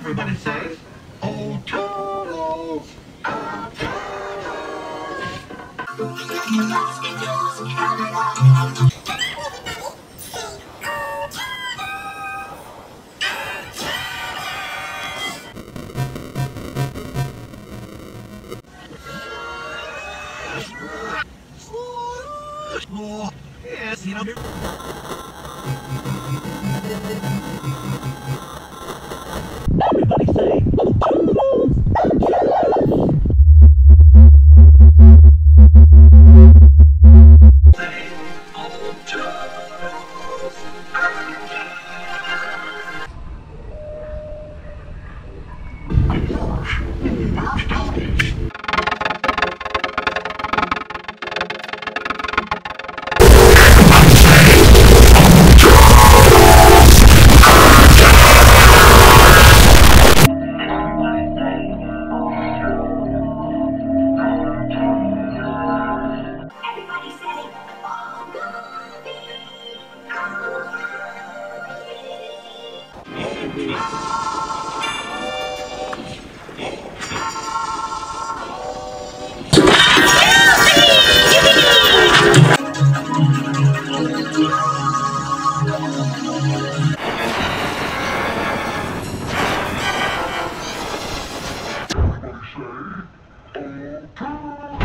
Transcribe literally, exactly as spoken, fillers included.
Everybody say, oh, Toodles! Oh, Toodles! Yes, you know. Everybody say, oh, Toodles! Say, oh, Toodles! Everybody say, oh, Toodles!